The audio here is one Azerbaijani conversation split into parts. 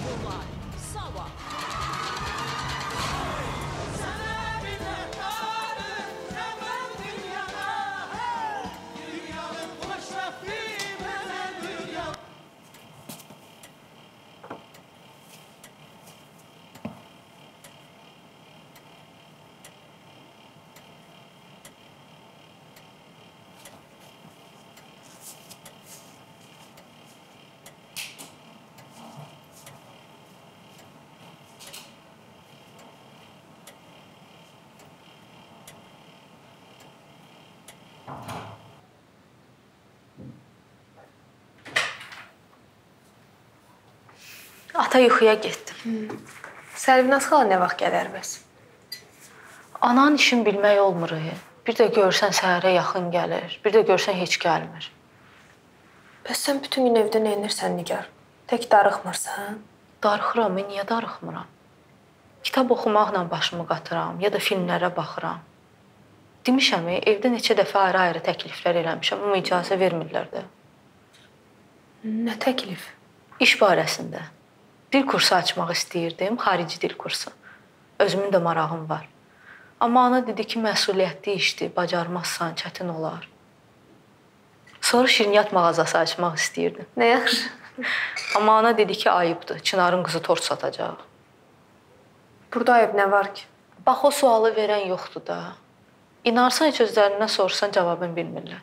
Ata yuxuya getdim. Sərvinaz xala nə vaxt gələr bəs? Anan işin bilmək olmur. Bir də görsən səhərə yaxın gəlir, bir də görsən heç gəlmir. Bəs sən bütün gün evdə nə edirsən Nigar? Tək darıxmırsan? Darıxıram, niyə darıxmıram? Kitab oxumaqla başımı qatıram, ya da filmlərə baxıram. Demişəm, evdə neçə dəfə ayrı-ayrı təkliflər eləmişəm, amma icazə vermirlər də. Nə təklif? İş barəsində. Dil kursu açmaq istəyirdim, xarici dil kursu. Özümün də marağım var. Amma ana dedi ki, məsuliyyətli işdir, bacarmazsan, çətin olar. Sonra şirniyyat mağazası açmaq istəyirdim. Nə yaxşı. Amma ana dedi ki, ayıbdır, Çınarın qızı tort satacaq. Burada ayıb nə var ki? Bax, o sualı verən yoxdur da. İnarsan heç özlərindən soruşsan cavabını bilmirlər.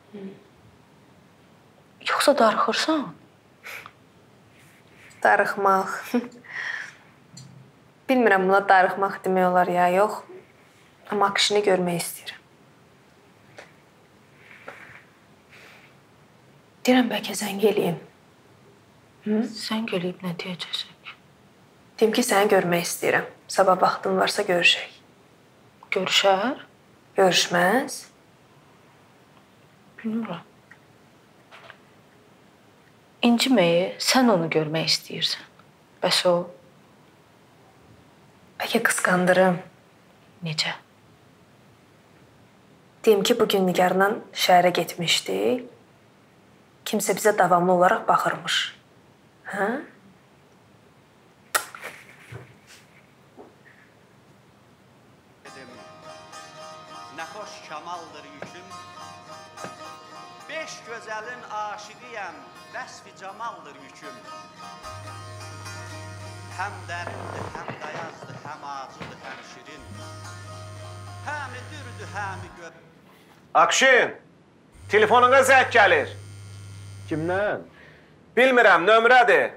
Yoxsa darıxırsan? Darıxmaq. Bilmirəm buna darıxmaq demək olar ya, yox. Amma akışını görmək istəyirəm. Deyirəm, bəlkə zəng eləyim. Zəng eləyib nə deyəcəksən? Deyim ki, səni görmək istəyirəm. Sabah vaxtın varsa görüşək. Görüşər? Görüşməz? Bilmirəm. İnciməyi, sən onu görmək istəyirsən. Bəs o? Bəlkə qısqandırım. Necə? Deyim ki, bugün Nigarla şəhərə getmişdik. Kimsə bizə davamlı olaraq baxırmış. Hə? Nə xoş kamaldır yüküm. Beş gözəlin aşiqiyəm, vəsf-i camaldır yüküm. Həm dərindir, həm dayazdır, həm acıdır, həm şirin. Həmi dürdür, həmi gör. Akşin, telefonuna zəng gəlir. Kimdən? Bilmirəm, nömrədir.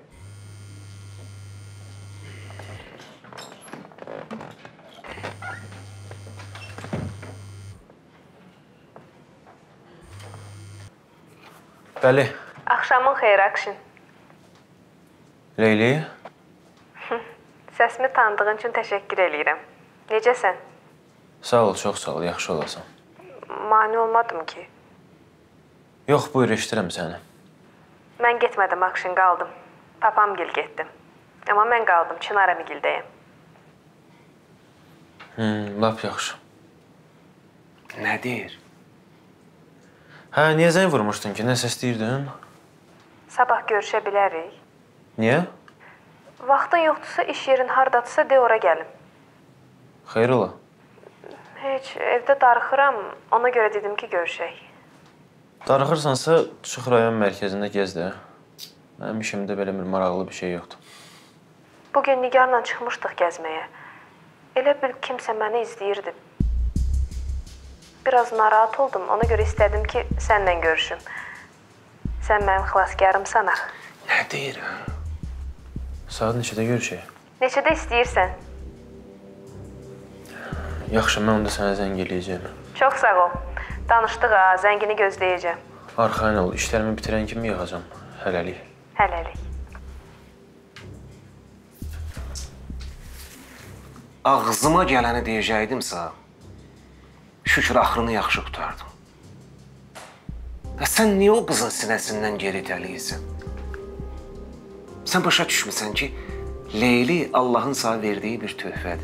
Bəli. Axşamın xeyir, Akşin. Leyli? Səsimi tanıdığın üçün təşəkkür eləyirəm. Necəsən? Sağ ol, çox sağ ol, yaxşı olasan. Mane olmadım ki. Yox, buyur, eşidirəm səni. Mən getmədim, Akşin, qaldım. Papamgil getdim. Amma mən qaldım, Çınar əmigildəyəm. Lap yaxşı. Nə deyir? Hə, niyə zəng vurmuşdun ki, nəsə istəyirdin? Sabah görüşə bilərik. Niyə? Vaxtın yoxdursa, iş yerin hardadırsa, de ora gəlim. Xeyr ola. Heç, evdə darıxıram, ona görə dedim ki, görüşək. Darıxırsansa, çıx rayon mərkəzində gez də. Mənim işimdə belə bir maraqlı bir şey yoxdur. Bugün Nigarla çıxmışdıq gəzməyə. Elə bil kimsə məni izləyirdi. Biraz narahat oldum, ona görə istədim ki, sənlə görüşüm. Sən mənim xilaskarımsan axı. Nə deyir? Saat neçədə görüşək? Neçədə istəyirsən? Yaxşı, mən onda sənə zəng eləyəcəm. Çox sağ ol. Danışdıq ha, zəngini gözləyəcəm. Arxayın ol, işlərimi bitirən kimi yığacam. Hələlik. Hələlik. Ağzıma gələni deyəcəkdimsə, şükür axırını yaxşı qutardım. Və sən niyə o qızın sinəsindən geri itəliyirsən? Sən başa düşmüsən ki, Leyli Allahın sana verdiyi bir töhfədir.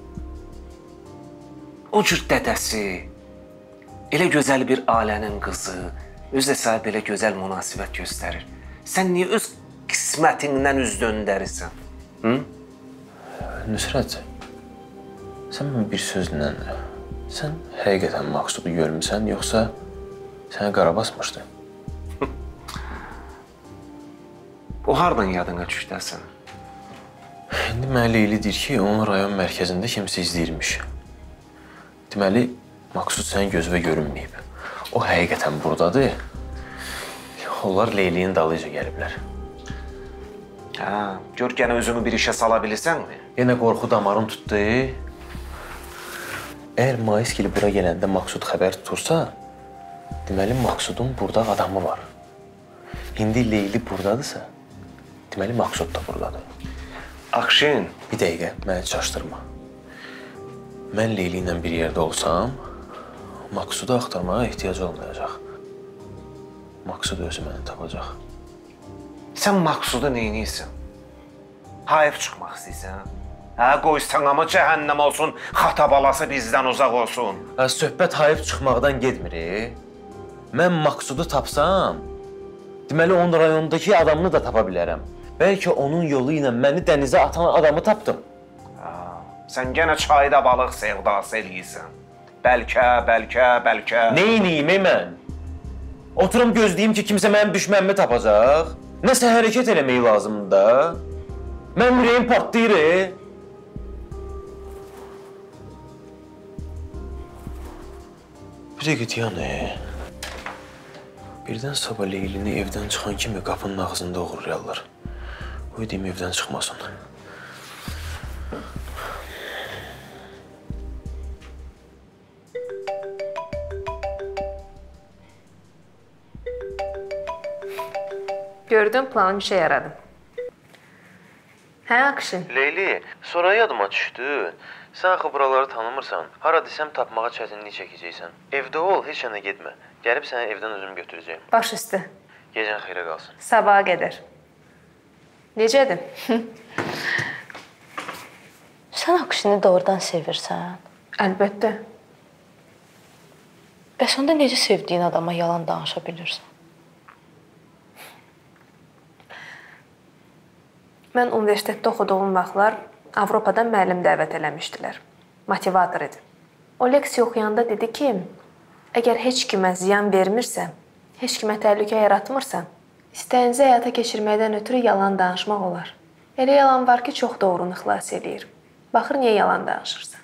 O cür dədəsi, elə gözəl bir ailənin qızı, özlə sənə belə gözəl münasibət göstərir. Sən niyə öz qismətindən üz döndərirsən? Nüsrət, sən mənə bir sözlə, sən həqiqətən Maqsudu görmüsən, yoxsa sənə qara basmışdı? O hardan yadına düşdü sən? İndi mənə Leyli deyir ki, onun rayon mərkəzində kimsə izləyirmiş. Deməli, Maqsud sənin gözünə görünməyib. O həqiqətən buradadır. Onlar Leylinin dalıyca gəliblər. Hə, gör gənə özünü bir işə sala bilirsənmi? Yenə qorxu damarım tutdu. Əgər Maiskili bura gələndə Maqsud xəbər tutursa, deməli Maqsudun burada adamı var. İndi Leyli buradadırsa, deməli Maqsud da buradadır. Akşin. Bir dəqiqə, məni çaşdırma. Mən Leyli ilə bir yerdə olsam, Maqsudu axtarmağa ehtiyac olmayacaq. Maqsud özü məni tapacaq. Sən Maqsudu neyniyirsən? Hayıf çıxmaq istəyirsən? Hə, qoy sənəmə cəhənnəm olsun, xata balası bizdən uzaq olsun. Söhbət hayıf çıxmaqdan getmir. Mən Maqsudu tapsam, deməli onun rayondakı adamını da tapa bilərəm. Bəlkə onun yolu ilə məni dənizə atan adamı tapdım. Sən gənə çayda balıq sevdası eləyirsən. Bəlkə. Neyniyim mən? Oturum gözləyim ki, kimsə mənim düşmənimi tapacaq. Nəsə hərəkət eləmək lazımdır da. Mən ürəyim partlayır. Bir dəqiqə Diana. Birdən sabah Leylini evdən çıxan kimi qapının ağzında uğurlayarlar. O deyim evdən çıxmasın. Gördüm, planım işə yaradı. Hə, Akşin? Leyli, sonra yadıma düşdü. Sən axı buraları tanımırsan. Hara desəm tapmağa çətinlik çəkəcəksən. Evdə ol, heç yana getmə. Gəlib səni evdən özüm götürəcəyim. Baş üstə. Gecən xeyrə qalsın. Sabaha qədər. Necədir? Sən Akşini doğrudan sevirsən? Əlbəttə. Bəs onda necə sevdiyin adama yalan danışa bilirsən? Mən universitetdə oxuduğum vaxtlar Avropadan müəllim dəvət eləmişdilər. Motivator idi. O leksiya oxuyanda dedi ki, əgər heç kimə ziyan vermirsən, heç kimə təhlükə yaratmırsan, istəyinizi həyata keçirməkdən ötürü yalan danışmaq olar. Elə yalan var ki, çox doğrunu xilas eləyir. Baxır, niyə yalan danışırsan?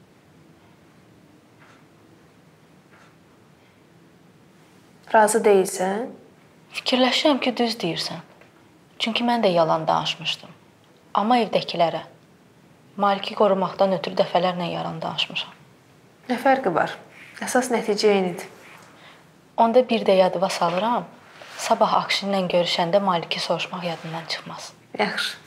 Razı deyilsən? Fikirləşirəm ki, düz deyirsən. Çünki mən də yalan danışmışdım. Amma evdəkilərə, maliki qorumaqdan ötürü dəfələrlə yalan danışmışam. Nə fərqi var? Əsas nəticə eynidir. Onda bir də yadıma salıram, sabah Akşinlə görüşəndə maliki soruşmaq yadından çıxmaz. Yaxşı.